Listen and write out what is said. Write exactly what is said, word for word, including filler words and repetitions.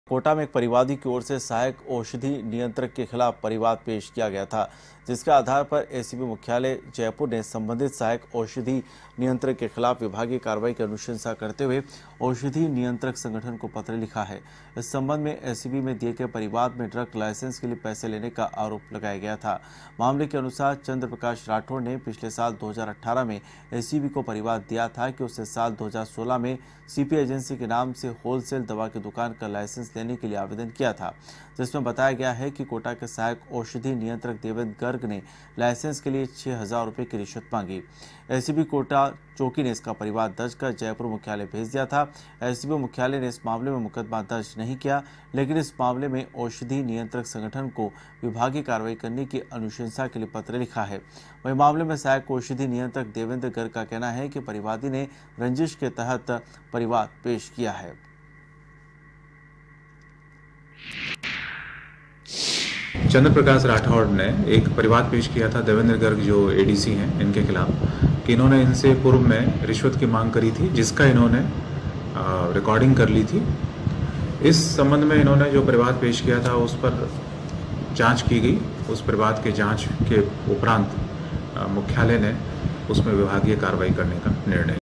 कोटा में एक परिवादी की ओर से सहायक औषधि नियंत्रक के खिलाफ परिवाद पेश किया गया था, जिसके आधार पर एसीबी मुख्यालय जयपुर ने संबंधित सहायक औषधि नियंत्रक के खिलाफ विभागीय कार्रवाई की अनुशंसा करते हुए औषधि नियंत्रक संगठन को पत्र लिखा है। इस संबंध में एसीबी में दिए गए परिवाद में ड्रग लाइसेंस के लिए पैसे लेने का आरोप लगाया गया था। मामले के अनुसार चंद्र प्रकाश राठौड़ ने पिछले साल दो हजार अठारह में एसीबी को परिवाद दिया था कि उसे साल दो हजार सोलह में सीपी एजेंसी के नाम से होलसेल दवा की दुकान का लाइसेंस लेने के लिए आवेदन किया था, जिसमें बताया गया है कि कोटा के सहायक औषधि नियंत्रक देवेंद्र गर्ग ने लाइसेंस के लिए छह हजार रुपये की रिश्वत मांगी। एसीबी कोटा चौकी ने इसका परिवाद दर्ज कर जयपुर मुख्यालय भेज दिया था। एसीबी मुख्यालय ने इस मामले में मुकदमा दर्ज नहीं किया, लेकिन इस मामले में औषधि नियंत्रक संगठन को विभागीय कार्रवाई करने की अनुशंसा के लिए पत्र लिखा है। वहीं मामले में सहायक औषधि नियंत्रक देवेंद्र गर्ग का कहना है कि परिवादी ने रंजिश के तहत परिवाद पेश किया है। चंद्र प्रकाश राठौड़ ने एक परिवाद पेश किया था देवेंद्र गर्ग जो एडीसी हैं इनके खिलाफ कि इन्होंने इनसे पूर्व में रिश्वत की मांग करी थी, जिसका इन्होंने रिकॉर्डिंग कर ली थी। इस संबंध में इन्होंने जो परिवाद पेश किया था उस पर जांच की गई। उस परिवाद के जांच के उपरांत मुख्यालय ने उसमें विभागीय कार्रवाई करने का निर्णय